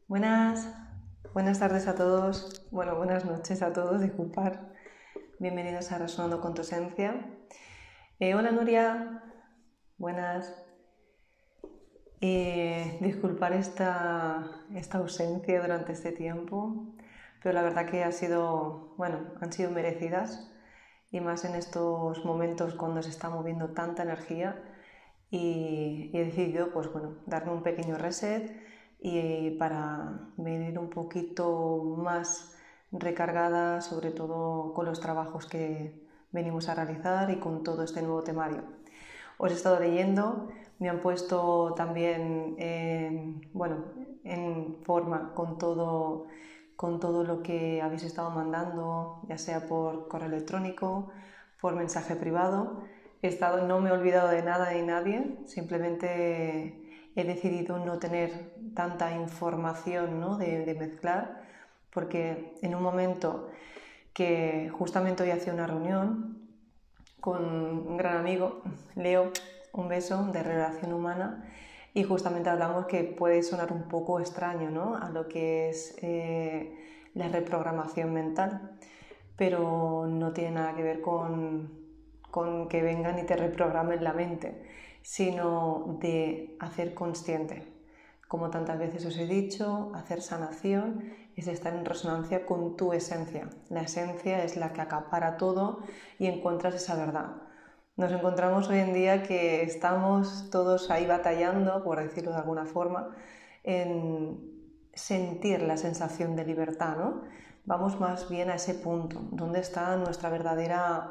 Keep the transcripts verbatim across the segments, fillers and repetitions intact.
Buenas, buenas tardes a todos, bueno, buenas noches a todos, disculpar. Bienvenidos a Resonando con tu Esencia. Eh, hola Nuria, buenas. Eh, disculpar esta, esta ausencia durante este tiempo, pero la verdad que ha sido, bueno, han sido merecidas y más en estos momentos cuando se está moviendo tanta energía y, y he decidido, pues bueno, darme un pequeño reset y para venir un poquito más recargada, sobre todo con los trabajos que venimos a realizar y con todo este nuevo temario. Os he estado leyendo, me han puesto también en, bueno, en forma con todo, con todo lo que habéis estado mandando, ya sea por correo electrónico, por mensaje privado. He estado, no me he olvidado de nada ni nadie, simplemente he decidido no tener tanta información, ¿no? de, de mezclar, porque en un momento que justamente hoy hacía una reunión con un gran amigo, Leo, un beso, de relación humana, y justamente hablamos que puede sonar un poco extraño, ¿no? A lo que es eh, la reprogramación mental, pero no tiene nada que ver con, con que vengan y te reprogramen la mente, sino de hacer consciente. Como tantas veces os he dicho, hacer sanación es estar en resonancia con tu esencia. La esencia es la que acapara todo y encuentras esa verdad. Nos encontramos hoy en día que estamos todos ahí batallando, por decirlo de alguna forma, en sentir la sensación de libertad, ¿no? Vamos más bien a ese punto, donde está nuestra verdadera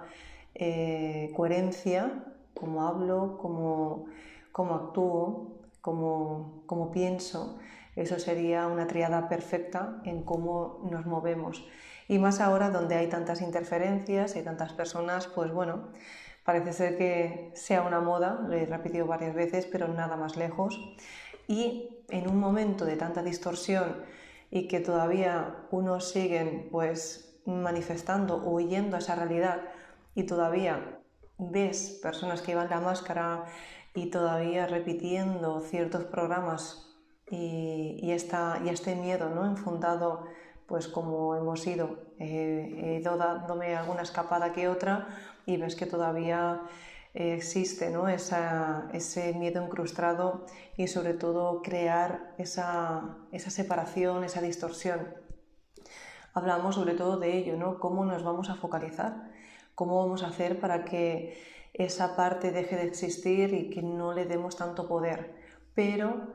eh, coherencia, cómo hablo, cómo, cómo actúo, cómo, cómo pienso. Eso sería una tríada perfecta en cómo nos movemos. Y más ahora donde hay tantas interferencias y tantas personas, pues bueno, parece ser que sea una moda, lo he repetido varias veces, pero nada más lejos. Y en un momento de tanta distorsión y que todavía unos siguen pues manifestando o huyendo a esa realidad y todavía ves personas que llevan la máscara y todavía repitiendo ciertos programas y, y, esta, y este miedo, ¿no? Enfundado, pues como hemos ido, eh, he ido dándome alguna escapada que otra y ves que todavía eh, existe, ¿no? Esa, ese miedo incrustado y sobre todo crear esa, esa separación, esa distorsión. Hablamos sobre todo de ello, ¿no? Cómo nos vamos a focalizar, cómo vamos a hacer para que esa parte deje de existir y que no le demos tanto poder, pero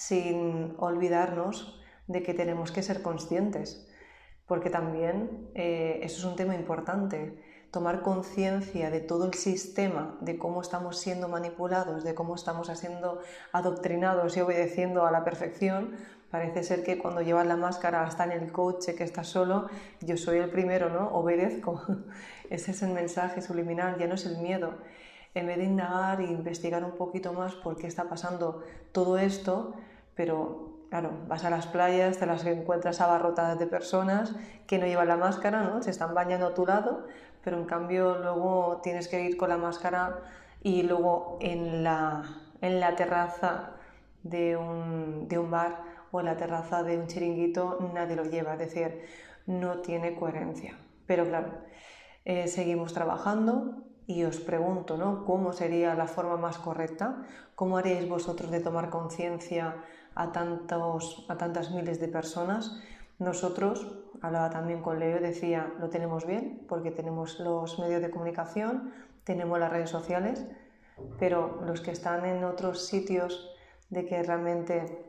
sin olvidarnos de que tenemos que ser conscientes, porque también eh, eso es un tema importante, tomar conciencia de todo el sistema, de cómo estamos siendo manipulados, de cómo estamos siendo adoctrinados y obedeciendo a la perfección. Parece ser que cuando llevas la máscara hasta en el coche, que estás solo, yo soy el primero, ¿no? Obedezco. Ese es el mensaje subliminal, ya no es el miedo. En vez de indagar e investigar un poquito más por qué está pasando todo esto, pero claro, vas a las playas, te las encuentras abarrotadas de personas que no llevan la máscara, ¿no? Se están bañando a tu lado, pero en cambio luego tienes que ir con la máscara y luego en la, en la terraza de un, de un bar o en la terraza de un chiringuito nadie lo lleva, es decir, no tiene coherencia. Pero claro, eh, seguimos trabajando y os pregunto, ¿no? ¿Cómo sería la forma más correcta? ¿Cómo haréis vosotros de tomar conciencia a, tantos, a tantas miles de personas? Nosotros, hablaba también con Leo, decía, lo tenemos bien porque tenemos los medios de comunicación, tenemos las redes sociales, pero los que están en otros sitios de que realmente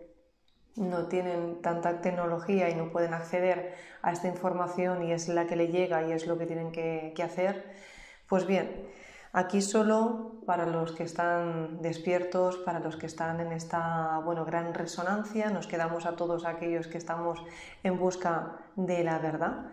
no tienen tanta tecnología y no pueden acceder a esta información y es la que le llega y es lo que tienen que, que hacer, pues bien, aquí solo para los que están despiertos, para los que están en esta bueno, gran resonancia, nos quedamos a todos aquellos que estamos en busca de la verdad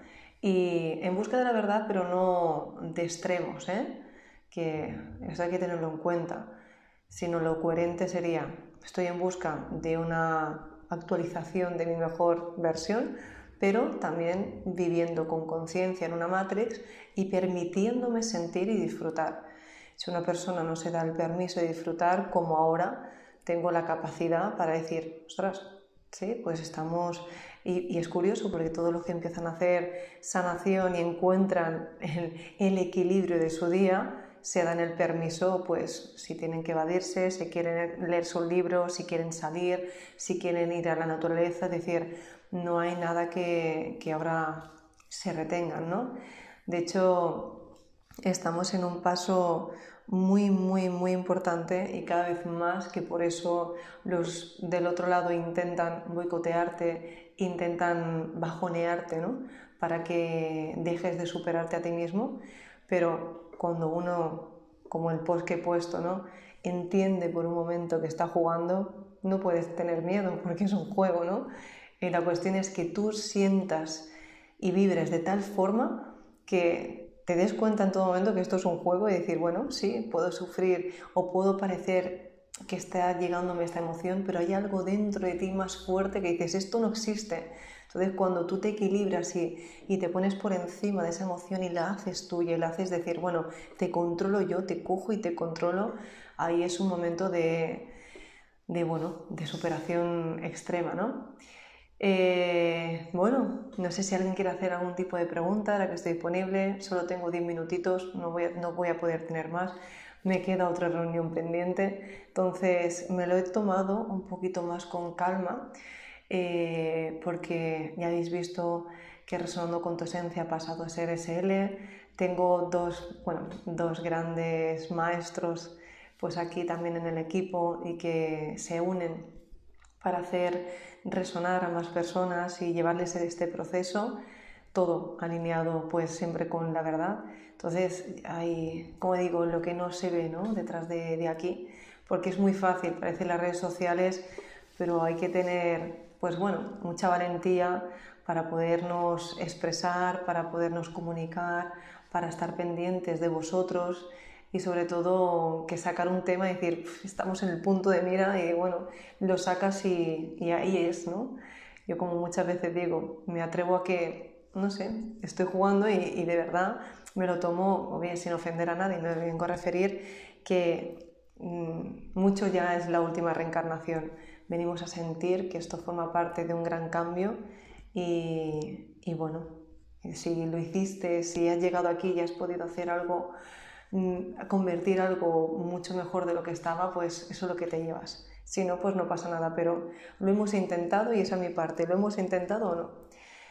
y en busca de la verdad pero no de extremos, ¿eh? Que eso hay que tenerlo en cuenta, sino lo coherente sería, estoy en busca de una actualización de mi mejor versión, pero también viviendo con conciencia en una matrix y permitiéndome sentir y disfrutar. Si una persona no se da el permiso de disfrutar, como ahora tengo la capacidad para decir, ostras, ¿sí? Pues estamos... Y, y es curioso porque todos los que empiezan a hacer sanación y encuentran el, el equilibrio de su día, se dan el permiso, pues si tienen que evadirse, si quieren leerse un libro, si quieren salir, si quieren ir a la naturaleza, es decir, no hay nada que, que ahora se retengan, ¿no? De hecho, estamos en un paso muy, muy, muy importante y cada vez más, que por eso los del otro lado intentan boicotearte, intentan bajonearte, ¿no? Para que dejes de superarte a ti mismo, pero cuando uno, como el post que he puesto, ¿no? entiende por un momento que está jugando, no puedes tener miedo porque es un juego, ¿no? Y la cuestión es que tú sientas y vibres de tal forma que te des cuenta en todo momento que esto es un juego y decir, bueno, sí, puedo sufrir o puedo parecer que está llegándome esta emoción, pero hay algo dentro de ti más fuerte que dices, esto no existe. Entonces, cuando tú te equilibras y, y te pones por encima de esa emoción y la haces tuya y la haces decir, bueno, te controlo yo, te cojo y te controlo, ahí es un momento de, de, bueno, de superación extrema, ¿no? Eh, bueno, no sé si alguien quiere hacer algún tipo de pregunta, ahora que estoy disponible, solo tengo diez minutitos, no voy a, no voy a poder tener más, me queda otra reunión pendiente, entonces me lo he tomado un poquito más con calma, eh, porque ya habéis visto que Resonando con tu Esencia ha pasado a ser S L, tengo dos, bueno, dos grandes maestros pues aquí también en el equipo y que se unen para hacer resonar a más personas y llevarles este proceso, todo alineado pues siempre con la verdad. Entonces hay, como digo, lo que no se ve, ¿no? detrás de, de aquí, porque es muy fácil, parece las redes sociales, pero hay que tener pues bueno, mucha valentía para podernos expresar, para podernos comunicar, para estar pendientes de vosotros y sobre todo que sacar un tema y decir, estamos en el punto de mira y bueno, lo sacas y, y ahí es, ¿no? Yo como muchas veces digo, me atrevo a que, no sé, estoy jugando y, y de verdad me lo tomo, o bien sin ofender a nadie, me vengo a referir que mmm, mucho ya es la última reencarnación. Venimos a sentir que esto forma parte de un gran cambio y, y bueno, si lo hiciste, si has llegado aquí y has podido hacer algo, a convertir algo mucho mejor de lo que estaba, pues eso es lo que te llevas. Si no, pues no pasa nada, pero lo hemos intentado y esa es mi parte. ¿Lo hemos intentado o no?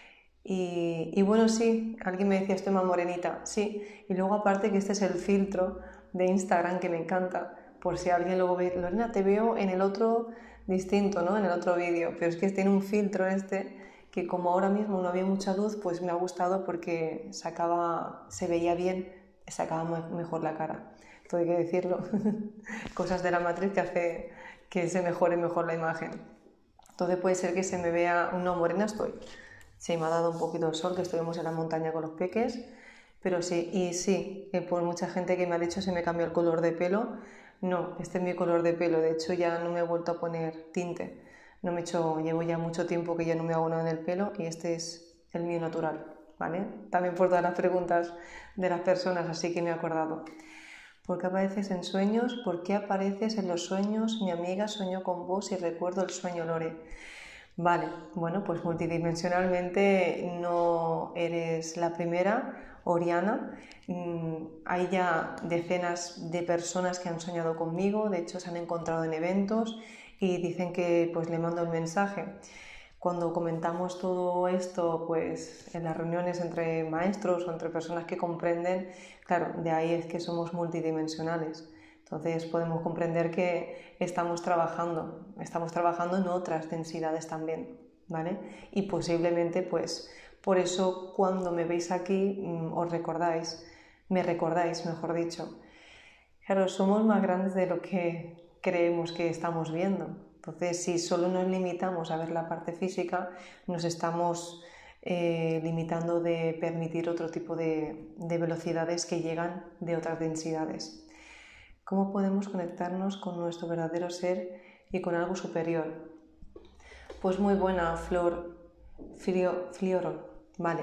Y, y bueno, sí, alguien me decía, estoy más morenita, sí. Y luego aparte que este es el filtro de Instagram que me encanta, por si alguien luego ve, Lorena, te veo en el otro distinto, ¿no? En el otro vídeo, pero es que tiene un filtro este que como ahora mismo no había mucha luz, pues me ha gustado porque sacaba, se veía bien, sacaba mejor la cara. Todo hay que decirlo. Cosas de la matriz que hace que se mejore mejor la imagen. Entonces puede ser que se me vea, no, morena estoy. Sí, me ha dado un poquito el sol, que estuvimos en la montaña con los peques, pero sí, y sí, eh, por mucha gente que me ha dicho se me cambió el color de pelo. No, este es mi color de pelo, de hecho ya no me he vuelto a poner tinte. No me he hecho, llevo ya mucho tiempo que ya no me hago nada en el pelo y este es el mío natural, ¿vale? También por todas las preguntas de las personas, así que me he acordado. ¿Por qué apareces en sueños? ¿Por qué apareces en los sueños? Mi amiga soñó con vos y recuerdo el sueño, Lore. Vale, bueno, pues multidimensionalmente no eres la primera, Oriana. Hay ya decenas de personas que han soñado conmigo, de hecho se han encontrado en eventos y dicen que pues le mando el mensaje. Cuando comentamos todo esto pues en las reuniones entre maestros o entre personas que comprenden, claro, de ahí es que somos multidimensionales. Entonces podemos comprender que estamos trabajando, estamos trabajando en otras densidades también, ¿vale? Y posiblemente, pues, por eso cuando me veis aquí os recordáis, me recordáis, mejor dicho. Claro, somos más grandes de lo que creemos que estamos viendo. Entonces, si solo nos limitamos a ver la parte física, nos estamos eh, limitando de permitir otro tipo de, de velocidades que llegan de otras densidades. ¿Cómo podemos conectarnos con nuestro verdadero ser y con algo superior? Pues muy buena, Flor Flioro. Vale.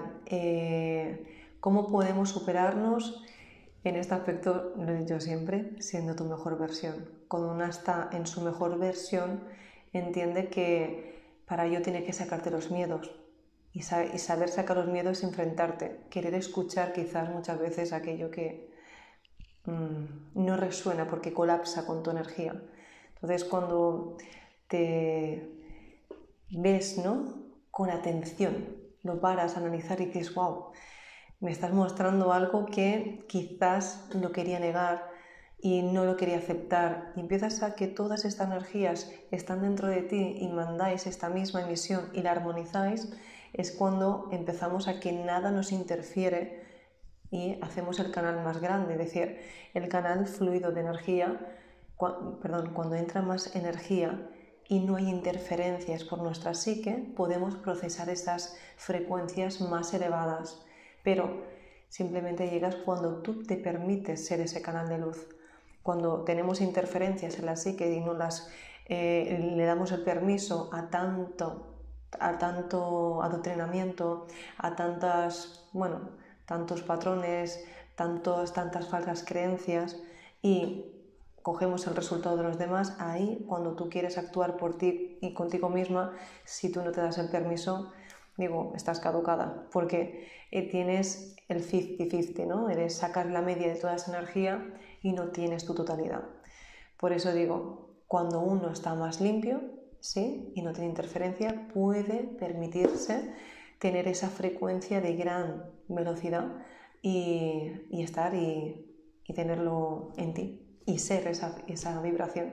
Eh, ¿Cómo podemos superarnos? En este aspecto, lo he dicho siempre, siendo tu mejor versión. Cuando una está en su mejor versión, entiende que para ello tienes que sacarte los miedos. Y, sa y saber sacar los miedos es enfrentarte, querer escuchar quizás muchas veces aquello que mmm, no resuena porque colapsa con tu energía. Entonces cuando te ves, ¿no?, con atención, lo paras a analizar y dices, wow, me estás mostrando algo que quizás lo quería negar y no lo quería aceptar, y empiezas a que todas estas energías están dentro de ti y mandáis esta misma emisión y la armonizáis, es cuando empezamos a que nada nos interfiere y hacemos el canal más grande, es decir, el canal fluido de energía, cu perdón, cuando entra más energía y no hay interferencias por nuestra psique, podemos procesar esas frecuencias más elevadas, pero simplemente llegas cuando tú te permites ser ese canal de luz. Cuando tenemos interferencias en la psique y no las, eh, le damos el permiso a tanto, a tanto adoctrinamiento, a tantas, bueno, tantos patrones, tantos, tantas falsas creencias, y cogemos el resultado de los demás, ahí cuando tú quieres actuar por ti y contigo misma, si tú no te das el permiso, digo, estás caducada, porque eh, tienes el cincuenta cincuenta, ¿no? Eres sacar la media de toda esa energía y no tienes tu totalidad. Por eso digo, cuando uno está más limpio, ¿sí?, y no tiene interferencia, puede permitirse tener esa frecuencia de gran velocidad y, y estar y, y tenerlo en ti y ser esa, esa vibración.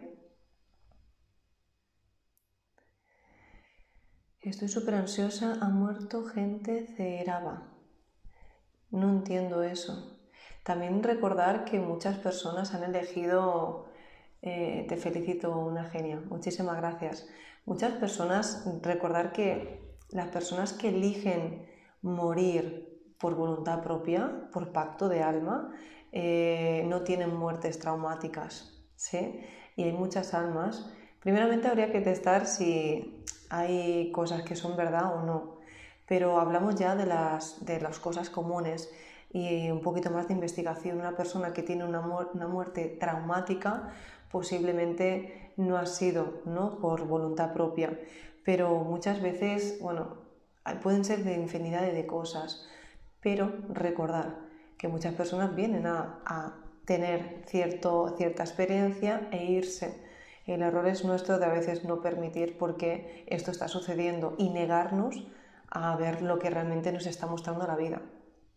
Estoy súper ansiosa, ha muerto gente ceraba. No entiendo eso. También recordar que muchas personas han elegido, eh, te felicito, una genia, muchísimas gracias. Muchas personas, recordar que las personas que eligen morir por voluntad propia, por pacto de alma, eh, no tienen muertes traumáticas, ¿sí? Y hay muchas almas. Primeramente habría que testar si hay cosas que son verdad o no, pero hablamos ya de las, de las cosas comunes y un poquito más de investigación. Una persona que tiene una, mu una muerte traumática posiblemente no ha sido, ¿no?, por voluntad propia, pero muchas veces, bueno, pueden ser de infinidad de cosas, pero recordar que muchas personas vienen a, a tener cierto, cierta experiencia e irse. El error es nuestro de a veces no permitir por qué esto está sucediendo y negarnos a ver lo que realmente nos está mostrando la vida.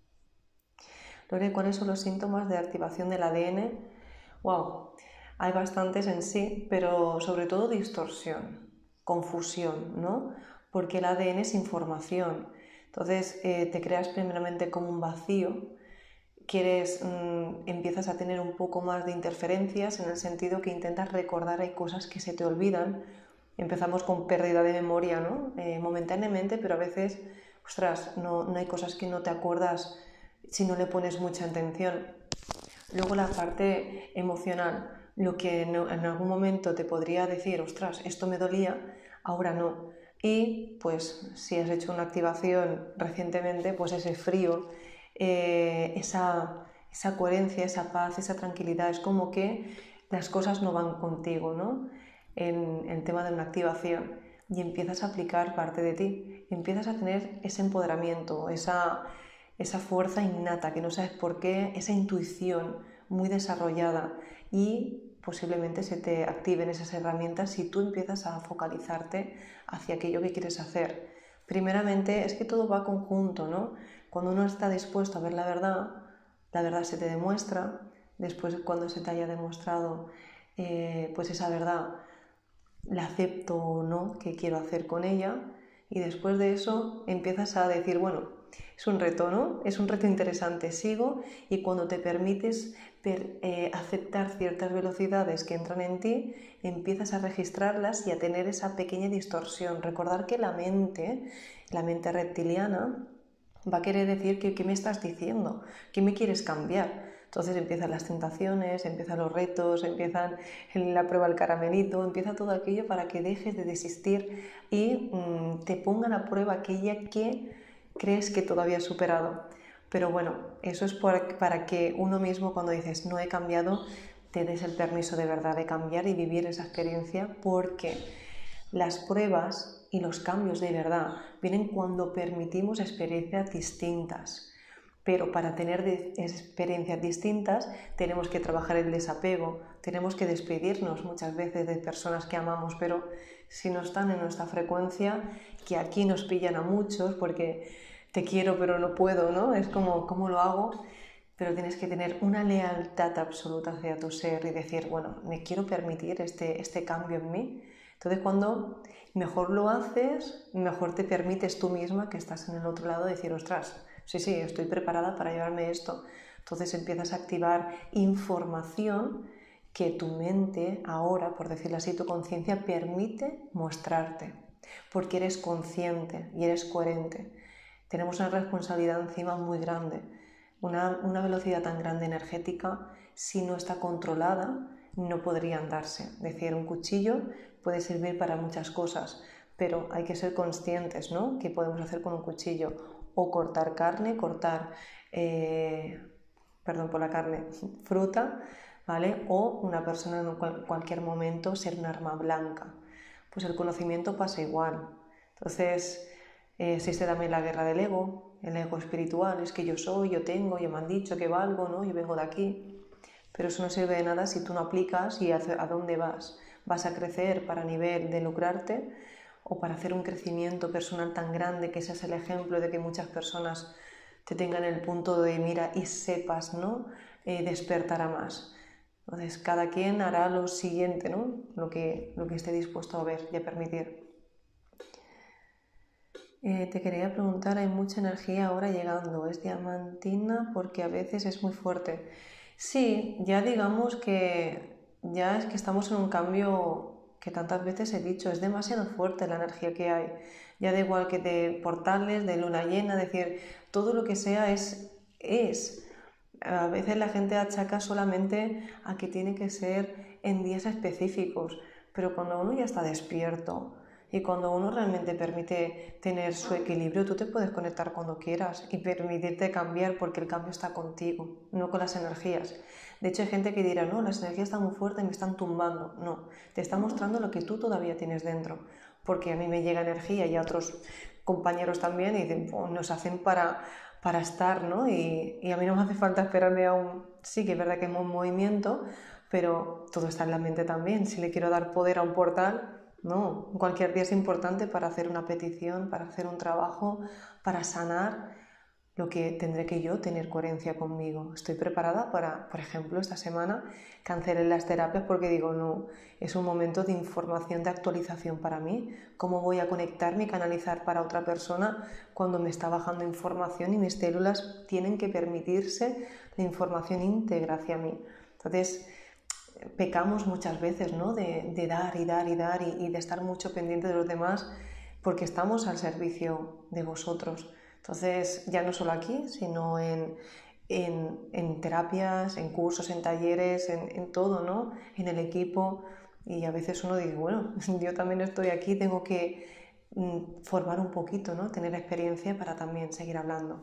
Lore, ¿cuáles son los síntomas de activación del A D N? Wow, hay bastantes en sí, pero sobre todo distorsión, confusión, ¿no? Porque el A D N es información. Entonces eh, te creas primeramente como un vacío, quieres, mmm, empiezas a tener un poco más de interferencias en el sentido que intentas recordar, hay cosas que se te olvidan. Empezamos con pérdida de memoria, ¿no? Eh, momentáneamente, pero a veces, ostras, no, no hay cosas que no te acuerdas si no le pones mucha atención. Luego la parte emocional, lo que en, en algún momento te podría decir, ostras, esto me dolía, ahora no. Y pues si has hecho una activación recientemente, pues ese frío, eh, esa, esa coherencia, esa paz, esa tranquilidad, es como que las cosas no van contigo, ¿no?, en el tema de una activación, y empiezas a aplicar parte de ti, empiezas a tener ese empoderamiento, esa, esa fuerza innata que no sabes por qué, esa intuición muy desarrollada, y posiblemente se te activen esas herramientas si tú empiezas a focalizarte hacia aquello que quieres hacer. Primeramente es que todo va conjunto, ¿no? Cuando uno está dispuesto a ver la verdad, la verdad se te demuestra. Después, cuando se te haya demostrado eh, pues esa verdad, la acepto o no, qué quiero hacer con ella, y después de eso empiezas a decir, bueno, es un reto, ¿no? Es un reto interesante, sigo, y cuando te permites per, eh, aceptar ciertas velocidades que entran en ti, empiezas a registrarlas y a tener esa pequeña distorsión. Recordar que la mente, la mente reptiliana, va a querer decir que, ¿qué me estás diciendo? ¿Qué me quieres cambiar? Entonces empiezan las tentaciones, empiezan los retos, empiezan la prueba del caramelito, empieza todo aquello para que dejes de desistir y mmm, te pongan a prueba aquella que crees que todavía has superado. Pero bueno, eso es por, para que uno mismo, cuando dices no he cambiado, te des el permiso de verdad de cambiar y vivir esa experiencia, porque las pruebas y los cambios de verdad vienen cuando permitimos experiencias distintas. Pero para tener experiencias distintas tenemos que trabajar el desapego, tenemos que despedirnos muchas veces de personas que amamos, pero si no están en nuestra frecuencia, que aquí nos pillan a muchos porque te quiero pero no puedo, ¿no? Es como, ¿cómo lo hago? Pero tienes que tener una lealtad absoluta hacia tu ser y decir, bueno, me quiero permitir este, este cambio en mí. Entonces, cuando mejor lo haces, mejor te permites tú misma que estás en el otro lado decir, ostras, sí, sí, estoy preparada para llevarme esto. Entonces empiezas a activar información que tu mente ahora, por decirlo así, tu conciencia permite mostrarte, porque eres consciente y eres coherente. Tenemos una responsabilidad encima muy grande, una, una velocidad tan grande energética, si no está controlada, no podría andarse. Es decir, un cuchillo puede servir para muchas cosas, pero hay que ser conscientes, ¿no? ¿Qué podemos hacer con un cuchillo? O cortar carne, cortar, eh, perdón por la carne, fruta, ¿vale? O una persona en cual, cualquier momento ser un arma blanca. Pues el conocimiento pasa igual. Entonces, eh, existe también la guerra del ego, el ego espiritual, es que yo soy, yo tengo, yo me han dicho que valgo, ¿no? Yo vengo de aquí. Pero eso no sirve de nada si tú no aplicas y a, a dónde vas. ¿Vas a crecer para nivel de lucrarte o para hacer un crecimiento personal tan grande que ese es el ejemplo de que muchas personas te tengan el punto de mira y sepas, ¿no? Eh, despertar a más? Entonces, cada quien hará lo siguiente, ¿no? Lo que, lo que esté dispuesto a ver y a permitir. Eh, te quería preguntar, hay mucha energía ahora llegando, ¿es diamantina? Porque a veces es muy fuerte. Sí, ya digamos que ya es que estamos en un cambio que tantas veces he dicho, es demasiado fuerte la energía que hay. Ya da igual que de portales, de luna llena, es decir, todo lo que sea es, es. A veces la gente achaca solamente a que tiene que ser en días específicos, pero cuando uno ya está despierto y cuando uno realmente permite tener su equilibrio, tú te puedes conectar cuando quieras y permitirte cambiar porque el cambio está contigo, no con las energías. De hecho, hay gente que dirá, no, las energías están muy fuertes y me están tumbando. No, te está mostrando lo que tú todavía tienes dentro, porque a mí me llega energía y a otros compañeros también y dicen, oh, nos hacen para, para estar, ¿no? Y, y a mí no me hace falta esperarme a un... Sí que es verdad que es un movimiento, pero todo está en la mente también. Si le quiero dar poder a un portal, no, cualquier día es importante para hacer una petición, para hacer un trabajo, para sanar. Lo que tendré que yo tener coherencia conmigo. Estoy preparada para, por ejemplo, esta semana cancelé las terapias porque digo, no, es un momento de información, de actualización para mí. ¿Cómo voy a conectarme y canalizar para otra persona cuando me está bajando información y mis células tienen que permitirse la información íntegra hacia mí? Entonces, pecamos muchas veces, ¿no? de, de dar y dar y dar y, y de estar mucho pendiente de los demás porque estamos al servicio de vosotros. Entonces, ya no solo aquí, sino en, en, en terapias, en cursos, en talleres, en, en todo, ¿no? En el equipo. Y a veces uno dice, bueno, yo también estoy aquí, tengo que mm, formar un poquito, ¿no? Tener experiencia para también seguir hablando.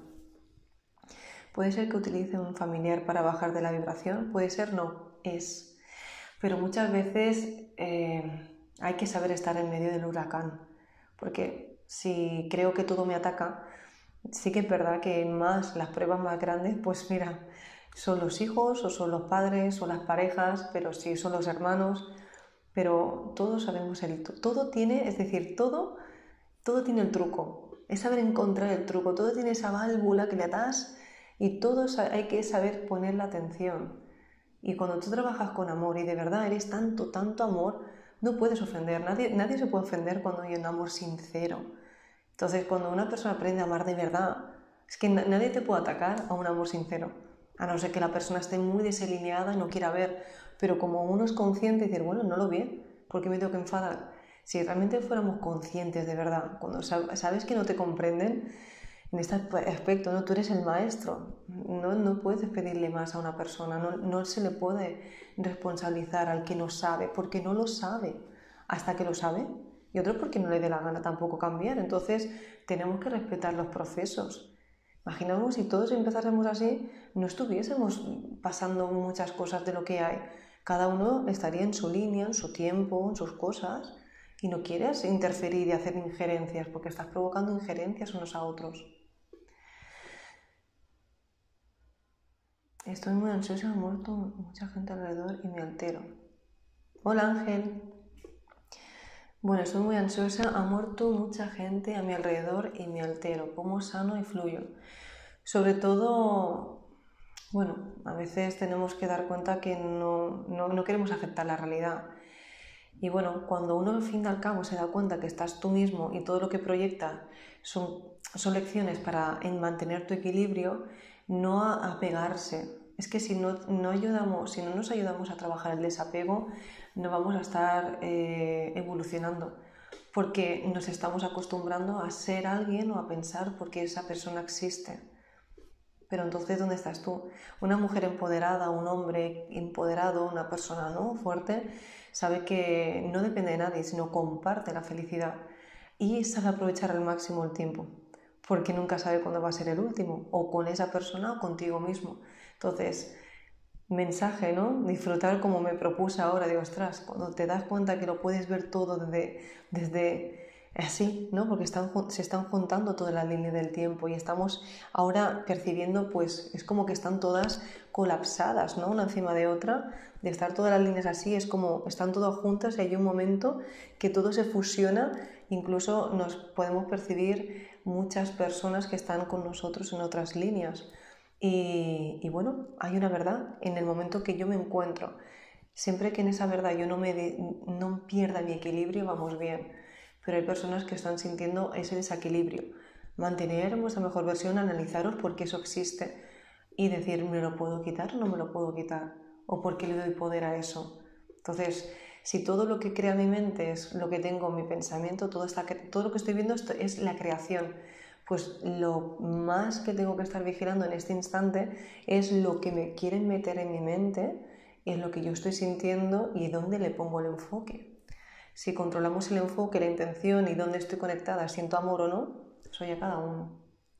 ¿Puede ser que utilice un familiar para bajar de la vibración? Puede ser, no, es. Pero muchas veces eh, hay que saber estar en medio del huracán, porque si creo que todo me ataca, sí que es verdad que más las pruebas más grandes, pues mira, son los hijos o son los padres o las parejas, pero sí son los hermanos, pero todos sabemos el todo tiene, es decir, todo, todo tiene el truco, es saber encontrar el truco, todo tiene esa válvula que le das y todo hay que saber poner la atención. Y cuando tú trabajas con amor y de verdad eres tanto, tanto amor, no puedes ofender, nadie, nadie se puede ofender cuando hay un amor sincero. Entonces, cuando una persona aprende a amar de verdad, es que nadie te puede atacar a un amor sincero, a no ser que la persona esté muy desalineada y no quiera ver, pero como uno es consciente y dice, bueno, no lo ve, ¿por qué me tengo que enfadar? Si realmente fuéramos conscientes de verdad, cuando sabes que no te comprenden, en este aspecto, ¿no? Tú eres el maestro, no, no puedes pedirle más a una persona, no, no se le puede responsabilizar al que no sabe, porque no lo sabe, hasta que lo sabe, y otro porque no le dé la gana tampoco cambiar. Entonces tenemos que respetar los procesos. Imaginamos si todos empezásemos así, no estuviésemos pasando muchas cosas de lo que hay, cada uno estaría en su línea, en su tiempo, en sus cosas, y no quieres interferir y hacer injerencias, porque estás provocando injerencias unos a otros. Estoy muy ansiosa, ha muerto mucha gente alrededor y me altero. Hola Ángel. Bueno, estoy muy ansiosa, ha muerto mucha gente a mi alrededor y me altero. ¿Cómo sano y fluyo? Sobre todo, bueno, a veces tenemos que dar cuenta que no, no, no queremos aceptar la realidad. Y bueno, cuando uno al fin y al cabo se da cuenta que estás tú mismo y todo lo que proyecta son, son lecciones para en mantener tu equilibrio, no a apegarse. Es que si no, no, ayudamos, si no nos ayudamos a trabajar el desapego, no vamos a estar eh, evolucionando, porque nos estamos acostumbrando a ser alguien o a pensar porque esa persona existe. Pero entonces, ¿dónde estás tú? Una mujer empoderada, un hombre empoderado, una persona, ¿no?, fuerte, sabe que no depende de nadie, sino comparte la felicidad y sabe aprovechar al máximo el tiempo, porque nunca sabe cuándo va a ser el último, o con esa persona o contigo mismo. Entonces, mensaje, ¿no? Disfrutar como me propuse ahora, digo, ostras, cuando te das cuenta que lo puedes ver todo desde, desde así, ¿no? Porque están, se están juntando todas las líneas del tiempo y estamos ahora percibiendo, pues es como que están todas colapsadas, ¿no?, una encima de otra, de estar todas las líneas así, es como están todas juntas y hay un momento que todo se fusiona, incluso nos podemos percibir muchas personas que están con nosotros en otras líneas. Y, y bueno, hay una verdad en el momento que yo me encuentro. Siempre que en esa verdad yo no, me de, no pierda mi equilibrio, vamos bien. Pero hay personas que están sintiendo ese desequilibrio. Mantener vuestra mejor versión, analizaros por qué eso existe y decir, ¿me lo puedo quitar o no me lo puedo quitar? ¿O por qué le doy poder a eso? Entonces, si todo lo que crea mi mente es lo que tengo en mi pensamiento, todo, está, todo lo que estoy viendo es la creación, pues lo más que tengo que estar vigilando en este instante es lo que me quieren meter en mi mente, es lo que yo estoy sintiendo y dónde le pongo el enfoque. Si controlamos el enfoque, la intención y dónde estoy conectada, siento amor o no, soy a cada uno.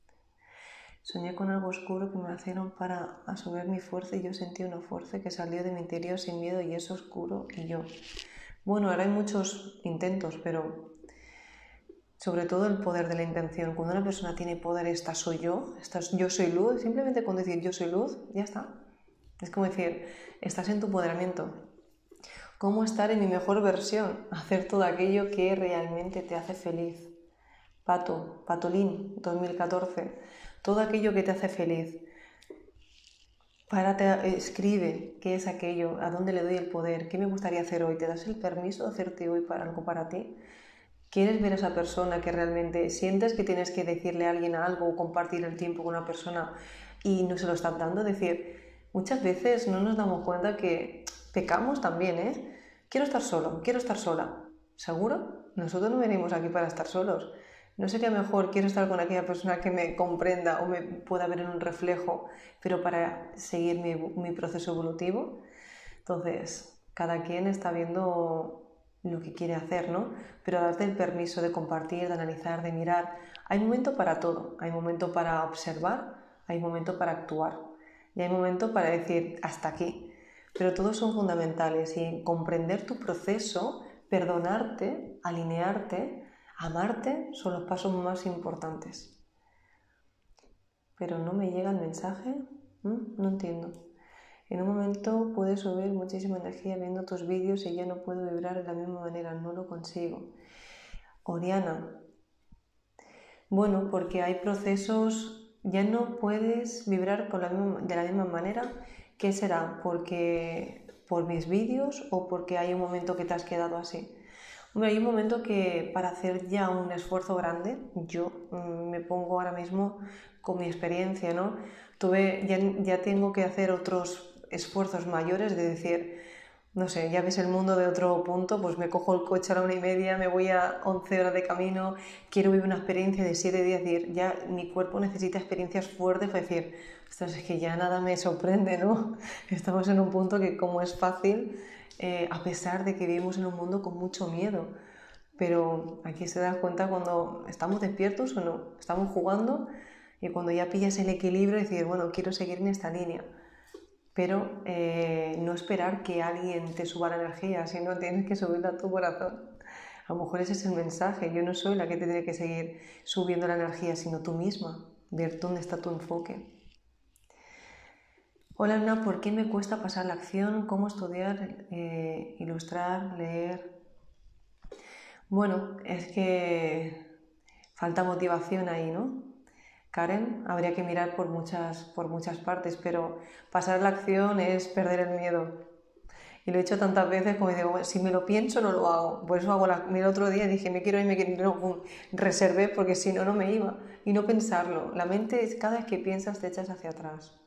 Soñé con algo oscuro que me hicieron para absorber mi fuerza y yo sentí una fuerza que salió de mi interior sin miedo y es oscuro y yo. Bueno, ahora hay muchos intentos, pero sobre todo el poder de la intención. Cuando una persona tiene poder, esta soy yo, esta es, yo soy luz, simplemente con decir yo soy luz, ya está. Es como decir, estás en tu empoderamiento. ¿Cómo estar en mi mejor versión? Hacer todo aquello que realmente te hace feliz. Pato, Patolín, dos mil catorce. Todo aquello que te hace feliz. Párate, escribe qué es aquello, a dónde le doy el poder, qué me gustaría hacer hoy. ¿Te das el permiso de hacerte hoy para algo para ti? ¿Quieres ver a esa persona que realmente sientes que tienes que decirle a alguien algo o compartir el tiempo con una persona y no se lo están dando? Es decir, muchas veces no nos damos cuenta que pecamos también, ¿eh? Quiero estar solo, quiero estar sola. ¿Seguro? Nosotros no venimos aquí para estar solos. ¿No sería mejor quiero estar con aquella persona que me comprenda o me pueda ver en un reflejo, pero para seguir mi, mi proceso evolutivo? Entonces, cada quien está viendo lo que quiere hacer, ¿no? Pero darte el permiso de compartir, de analizar, de mirar. Hay momento para todo. Hay momento para observar, hay momento para actuar y hay momento para decir hasta aquí. Pero todos son fundamentales y comprender tu proceso, perdonarte, alinearte, amarte son los pasos más importantes. Pero no me llega el mensaje, ¿Mm? No entiendo. En un momento puedes subir muchísima energía viendo tus vídeos y ya no puedo vibrar de la misma manera, no lo consigo. Oriana, bueno, porque hay procesos, ya no puedes vibrar con la misma, de la misma manera. ¿Qué será? ¿Porque por mis vídeos o porque hay un momento que te has quedado así? Hombre, hay un momento que para hacer ya un esfuerzo grande, yo mmm, me pongo ahora mismo con mi experiencia, ¿no? Tuve, ya, ya tengo que hacer otros esfuerzos mayores de decir, no sé, ya ves el mundo de otro punto, pues me cojo el coche a la una y media, me voy a once horas de camino, quiero vivir una experiencia de siete días, decir, ya mi cuerpo necesita experiencias fuertes para decir, ostras, es que ya nada me sorprende, ¿no? Estamos en un punto que como es fácil, eh, a pesar de que vivimos en un mundo con mucho miedo, pero aquí se da cuenta cuando estamos despiertos o no, estamos jugando y cuando ya pillas el equilibrio, decir, bueno, quiero seguir en esta línea. Pero eh, no esperar que alguien te suba la energía, sino tienes que subirla a tu corazón. A lo mejor ese es el mensaje. Yo no soy la que te tiene que seguir subiendo la energía, sino tú misma. Ver dónde está tu enfoque. Hola Ana, ¿por qué me cuesta pasar la acción? ¿Cómo estudiar, eh, ilustrar, leer? Bueno, es que falta motivación ahí, ¿no? Karen, habría que mirar por muchas, por muchas partes, pero pasar la acción es perder el miedo. Y lo he hecho tantas veces como digo, si me lo pienso no lo hago. Por eso hago la... El otro día dije, me quiero ir, me quiero ir, no, reservé porque si no, no me iba. Y no pensarlo. La mente, es cada vez que piensas, te echas hacia atrás.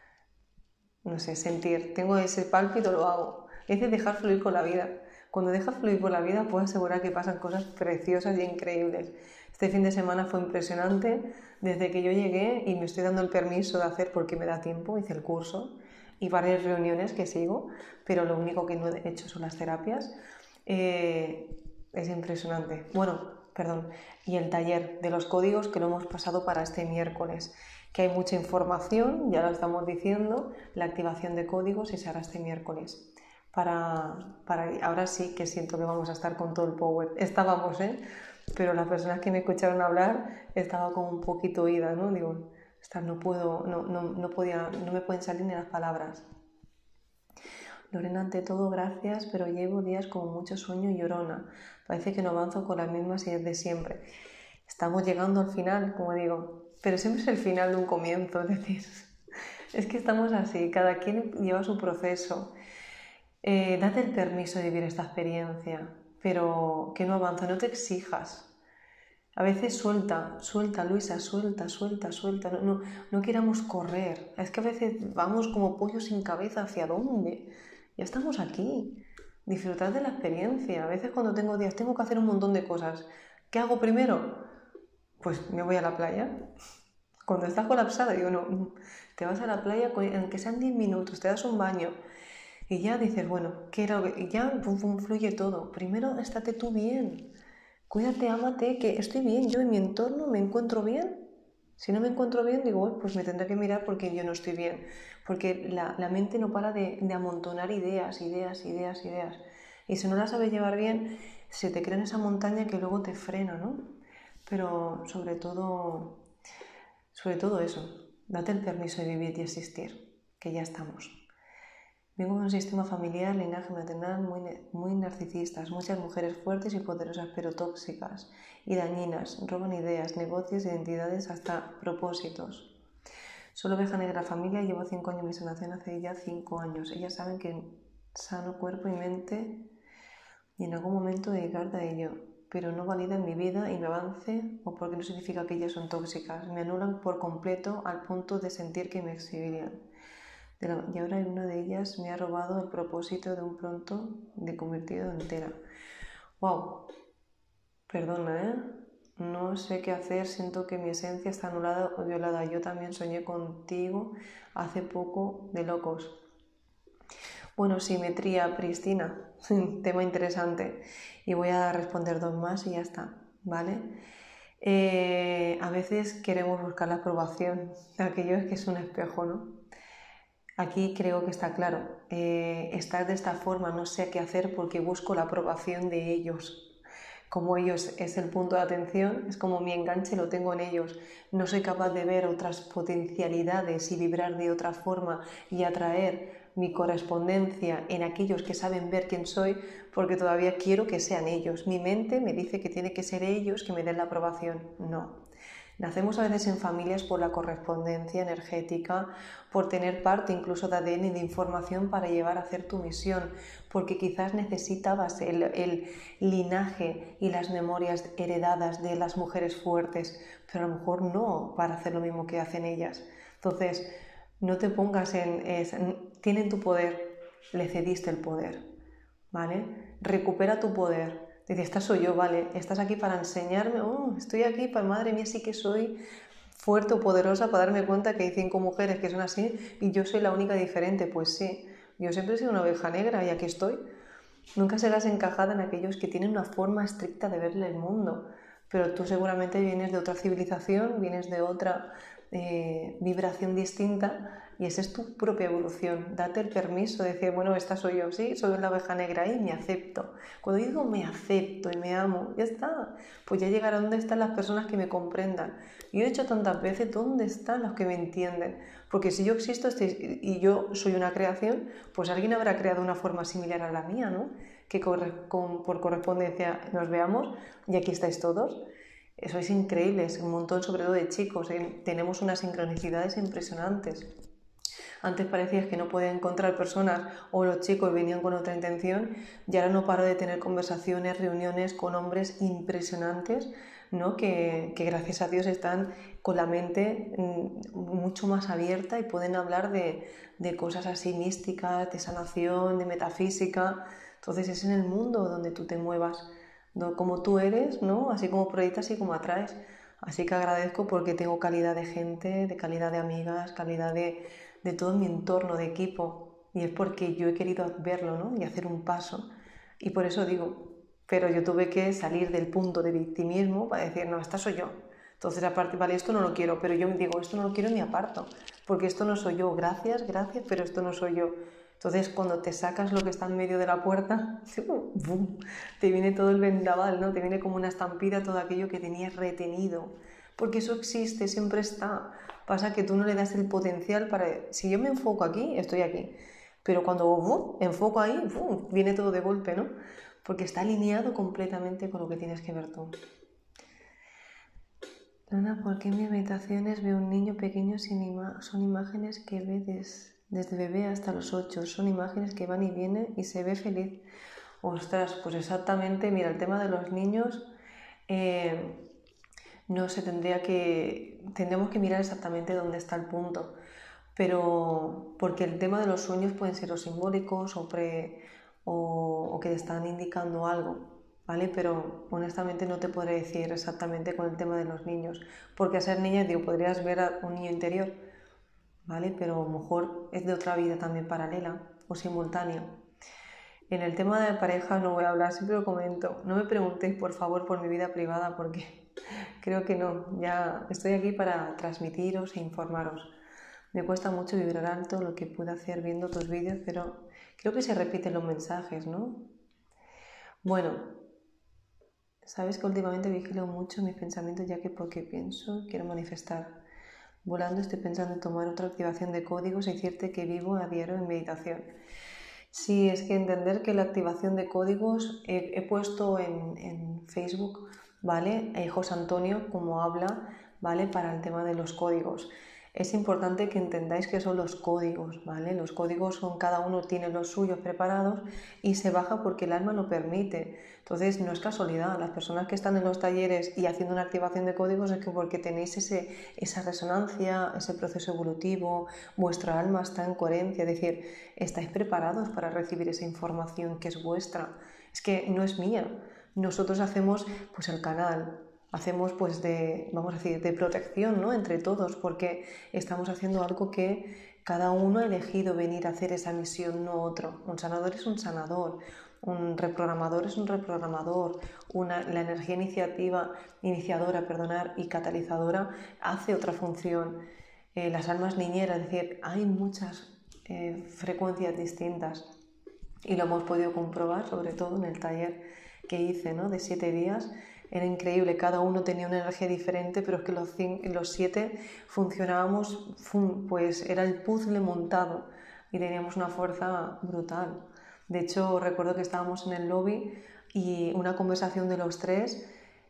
No sé, sentir. Tengo ese pálpito, lo hago. Es de dejar fluir con la vida. Cuando dejas fluir por la vida, puedo asegurar que pasan cosas preciosas y increíbles. Este fin de semana fue impresionante. Desde que yo llegué y me estoy dando el permiso de hacer porque me da tiempo, hice el curso y varias reuniones que sigo, pero lo único que no he hecho son las terapias. Eh, es impresionante. Bueno, perdón. Y el taller de los códigos que lo hemos pasado para este miércoles, que hay mucha información, ya lo estamos diciendo, la activación de códigos y se hará este miércoles. Para, para, ahora sí que siento que vamos a estar con todo el power. Estábamos, ¿eh? Pero las personas que me escucharon hablar estaba como un poquito oída, ¿no? Digo, no puedo, no, no, no, podía, no me pueden salir ni las palabras. Lorena, ante todo, gracias, pero llevo días con mucho sueño y llorona. Parece que no avanzo con las mismas ideas de siempre. Estamos llegando al final, como digo, pero siempre es el final de un comienzo, es decir, es que estamos así, cada quien lleva su proceso. Eh, date el permiso de vivir esta experiencia, pero que no avance, no te exijas. A veces suelta, suelta, Luisa, suelta, suelta, suelta. No, no, no queramos correr. Es que a veces vamos como pollos sin cabeza. ¿Hacia dónde? Ya estamos aquí. Disfrutar de la experiencia. A veces cuando tengo días tengo que hacer un montón de cosas. ¿Qué hago primero? Pues me voy a la playa. Cuando estás colapsada, digo, no, te vas a la playa, aunque sean diez minutos, te das un baño. Y ya dices, bueno, ¿qué era? Y ya pum, pum, fluye todo. Primero, estate tú bien. Cuídate, ámate, que estoy bien, yo en mi entorno me encuentro bien. Si no me encuentro bien, digo, pues me tendré que mirar porque yo no estoy bien. Porque la, la mente no para de, de amontonar ideas, ideas, ideas, ideas. Y si no las sabes llevar bien, se te crea en esa montaña que luego te frena, ¿no? Pero sobre todo, sobre todo eso, date el permiso de vivir y existir, que ya estamos. Vengo de un sistema familiar, linaje maternal muy, muy narcisistas, muchas mujeres fuertes y poderosas pero tóxicas y dañinas, roban ideas, negocios, identidades, hasta propósitos. Solo oveja negra familia, llevo cinco años en mi sanación, hace ya cinco años. Ellas saben que sano cuerpo y mente y en algún momento dedicarte a ello, pero no validan mi vida y mi avance o porque no significa que ellas son tóxicas. Me anulan por completo al punto de sentir que me exhibirían. Y ahora una de ellas me ha robado el propósito de un pronto de convertido entera. ¡Wow! Perdona, ¿eh? No sé qué hacer, siento que mi esencia está anulada o violada. Yo también soñé contigo hace poco de locos. Bueno, simetría prístina, tema interesante. Y voy a responder dos más y ya está, ¿vale? Eh, a veces queremos buscar la aprobación de aquello que es un espejo, ¿no? Aquí creo que está claro, eh, estar de esta forma no sé qué hacer porque busco la aprobación de ellos. Como ellos es el punto de atención, es como mi enganche lo tengo en ellos. No soy capaz de ver otras potencialidades y vibrar de otra forma y atraer mi correspondencia en aquellos que saben ver quién soy porque todavía quiero que sean ellos. Mi mente me dice que tiene que ser ellos que me den la aprobación. No. Nacemos a veces en familias por la correspondencia energética, por tener parte incluso de A D N y de información para llevar a hacer tu misión, porque quizás necesitabas el, el linaje y las memorias heredadas de las mujeres fuertes, pero a lo mejor no para hacer lo mismo que hacen ellas. Entonces, no te pongas en... Es, tienen tu poder, le cediste el poder, ¿vale? Recupera tu poder. Dice, esta soy yo, vale, estás aquí para enseñarme, oh, estoy aquí para, madre mía, sí que soy fuerte o poderosa para darme cuenta que hay cinco mujeres que son así y yo soy la única diferente. Pues sí, yo siempre he sido una oveja negra y aquí estoy. Nunca serás encajada en aquellos que tienen una forma estricta de verle el mundo, pero tú seguramente vienes de otra civilización, vienes de otra eh, vibración distinta y esa es tu propia evolución. Date el permiso de decir, bueno, esta soy yo, sí, soy la oveja negra y me acepto. Cuando digo me acepto y me amo, ya está. Pues ya llegará donde están las personas que me comprendan. Yo he dicho tantas veces, ¿dónde están los que me entienden? Porque si yo existo y yo soy una creación, pues alguien habrá creado una forma similar a la mía, ¿no? Que corre, con, por correspondencia nos veamos y aquí estáis todos. Eso es increíble, es un montón, sobre todo de chicos, ¿eh? Tenemos unas sincronicidades impresionantes. Antes parecía que no podía encontrar personas o los chicos venían con otra intención y ahora no paro de tener conversaciones, reuniones con hombres impresionantes, ¿no? que, que gracias a Dios están con la mente mucho más abierta y pueden hablar de, de cosas así místicas, de sanación, de metafísica. Entonces es en el mundo donde tú te muevas, como tú eres, ¿no? Así como proyectas y como atraes. Así que agradezco porque tengo calidad de gente, de calidad de amigas, calidad de, de todo mi entorno, de equipo. Y es porque yo he querido verlo, ¿no? Y hacer un paso. Y por eso digo, pero yo tuve que salir del punto de victimismo para decir, no, esta soy yo. Entonces, aparte, vale, esto no lo quiero, pero yo me digo, esto no lo quiero ni aparto, porque esto no soy yo, gracias, gracias, pero esto no soy yo. Entonces, cuando te sacas lo que está en medio de la puerta, ¡bum!, te viene todo el vendaval, ¿no? Te viene como una estampida todo aquello que tenías retenido, porque eso existe, siempre está. Pasa que tú no le das el potencial para... Si yo me enfoco aquí, estoy aquí, pero cuando ¡bum!, enfoco ahí, ¡bum!, viene todo de golpe, ¿no? Porque está alineado completamente con lo que tienes que ver tú. Luna, ¿por qué en mis meditaciones veo un niño pequeño sin ima- son imágenes que ve des- desde bebé hasta los ocho? Son imágenes que van y vienen y se ve feliz. Ostras, pues exactamente, mira, el tema de los niños eh, no se tendría que... Tendremos que mirar exactamente dónde está el punto. Pero porque el tema de los sueños pueden ser o simbólicos o, pre, o, o que te están indicando algo. ¿Vale? Pero honestamente no te podré decir exactamente con el tema de los niños, porque a ser niña, digo, podrías ver a un niño interior, ¿vale? Pero a lo mejor es de otra vida también paralela o simultánea. En el tema de pareja no voy a hablar, siempre lo comento. No me preguntéis, por favor, por mi vida privada, porque creo que no. Ya estoy aquí para transmitiros e informaros. Me cuesta mucho vibrar alto lo que puedo hacer viendo tus vídeos, pero creo que se repiten los mensajes, ¿no? Bueno, sabes que últimamente vigilo mucho mis pensamientos, ya que porque pienso quiero manifestar. Volando estoy pensando en tomar otra activación de códigos y decirte que vivo a diario en meditación. Sí, es que entender que la activación de códigos he, he puesto en, en Facebook, ¿vale? Eh, José Antonio, como habla, ¿vale? Para el tema de los códigos. Es importante que entendáis qué son los códigos, ¿vale? Los códigos son, cada uno tiene los suyos preparados y se baja porque el alma lo permite. Entonces no es casualidad, las personas que están en los talleres y haciendo una activación de códigos es que porque tenéis ese, esa resonancia, ese proceso evolutivo, vuestra alma está en coherencia, es decir, estáis preparados para recibir esa información que es vuestra, es que no es mía. Nosotros hacemos pues el canal, hacemos pues de, vamos a decir, de protección, ¿no? Entre todos, porque estamos haciendo algo que cada uno ha elegido venir a hacer esa misión, no otro. Un sanador es un sanador, un reprogramador es un reprogramador, una, la energía iniciativa, iniciadora perdonar, y catalizadora hace otra función. Eh, las almas niñeras, es decir, hay muchas eh, frecuencias distintas y lo hemos podido comprobar, sobre todo en el taller que hice, ¿no? De siete días. Era increíble, cada uno tenía una energía diferente, pero es que los, cinco, los siete funcionábamos, pues era el puzzle montado y teníamos una fuerza brutal. De hecho, recuerdo que estábamos en el lobby y una conversación de los tres,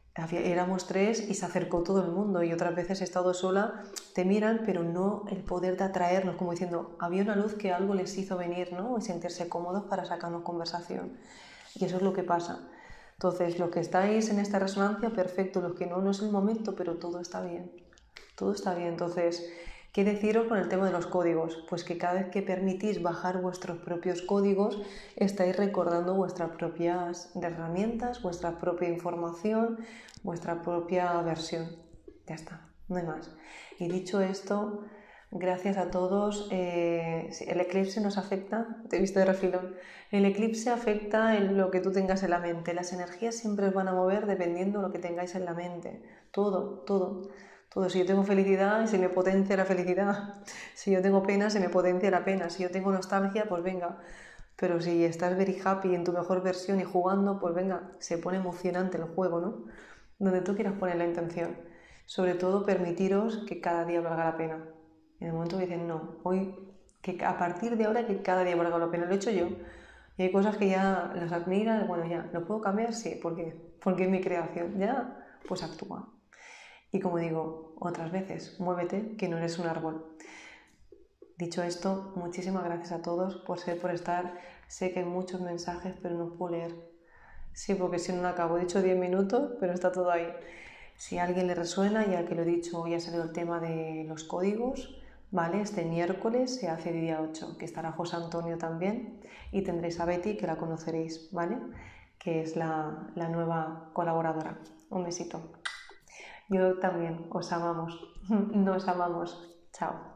éramos tres y se acercó todo el mundo, y otras veces he estado sola, te miran, pero no el poder de atraernos, como diciendo, había una luz que algo les hizo venir, ¿no? Y sentirse cómodos para sacarnos conversación. Y eso es lo que pasa. Entonces, los que estáis en esta resonancia, perfecto, los que no, no es el momento, pero todo está bien, todo está bien. Entonces, ¿qué deciros con el tema de los códigos? Pues que cada vez que permitís bajar vuestros propios códigos, estáis recordando vuestras propias herramientas, vuestra propia información, vuestra propia versión. Ya está, no hay más. Y dicho esto, gracias a todos. Eh, el eclipse nos afecta, te he visto de refilón. El eclipse afecta en lo que tú tengas en la mente. Las energías siempre os van a mover dependiendo de lo que tengáis en la mente. Todo, todo. Todo, si yo tengo felicidad, se me potencia la felicidad. Si yo tengo pena, se me potencia la pena. Si yo tengo nostalgia, pues venga. Pero si estás very happy en tu mejor versión y jugando, pues venga, se pone emocionante el juego, ¿no? Donde tú quieras poner la intención. Sobre todo, permitiros que cada día valga la pena. En el momento que dicen, no, hoy, que a partir de ahora que cada día valga la pena, lo he hecho yo. Y hay cosas que ya las admiras, bueno, ya, ¿lo puedo cambiar? Sí, ¿por qué? Porque es mi creación, ya, pues actúa. Y como digo otras veces, muévete, que no eres un árbol. Dicho esto, muchísimas gracias a todos por ser, por estar. Sé que hay muchos mensajes, pero no puedo leer. Sí, porque si no, no acabo. He dicho diez minutos, pero está todo ahí. Si a alguien le resuena, ya que lo he dicho, hoy ha salido el tema de los códigos, ¿vale? Este miércoles se hace día ocho, que estará José Antonio también, y tendréis a Betty, que la conoceréis, ¿vale? Que es la, la nueva colaboradora. Un besito. Yo también, os amamos. Nos amamos. Chao.